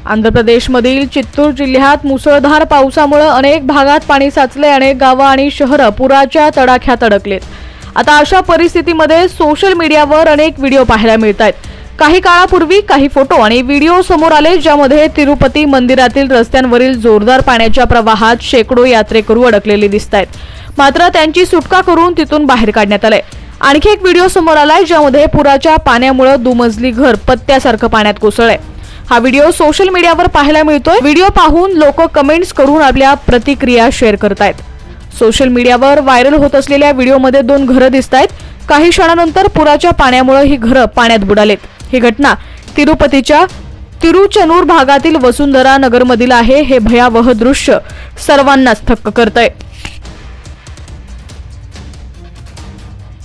आंध्र प्रदेशमधील चित्तूर जिल्ह्यात मुसळधार पावसामुळे अनेक भागात पाणी साचले, अनेक गावं आणि शहरं पुराच्या तडाख्यात अडकलेत। आता अशा परिस्थितीमध्ये सोशल मीडियावर अनेक व्हिडिओ पाहायला मिळतात। काही काळापूर्वी काही फोटो आणि व्हिडिओ समोर आले ज्यामध्ये तिरुपती मंदिरातील रस्त्यांवरील जोरदार पाण्याच्या प्रवाहात शेकडो यात्रेकरू अडकलेले दिसतात, मात्र त्यांची सुटका करून तिथून बाहेर काढण्यात आले। आणखी एक व्हिडिओ समोर आलाय ज्यामध्ये पुराच्या पाण्यामुळे दुमजली घर पत्त्यासारखं पाण्यात कोसळलंय। हा व्हिडिओ सोशल मीडियावर पाहायला मिळतोय। व्हिडिओ पाहून लोक कमेंट्स करून आपल्या प्रतिक्रिया शेअर करतायत। सोशल मीडियावर व्हायरल होत असलेल्या व्हिडिओमध्ये 2 घरं दिसतायत। काही क्षणानंतर पुराच्या पाण्यामुळे ही घरं पाण्यात बुडालेत। ही घटना तिरुपतीच्या तिरुचनूर भागातील वसुंधरा नगरमधील आहे। हे भयावह दृश्य सर्वांनाच थक्क करतंय।